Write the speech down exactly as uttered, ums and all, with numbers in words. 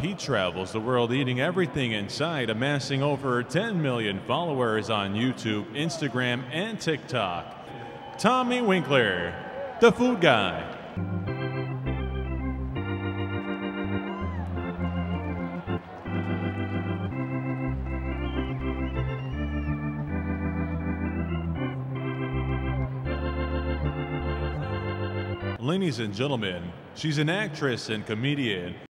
he travels the world eating everything in sight, amassing over ten million followers on YouTube, Instagram, and TikTok. Tommy Winkler, the food guy. Ladies and gentlemen, she's an actress and comedian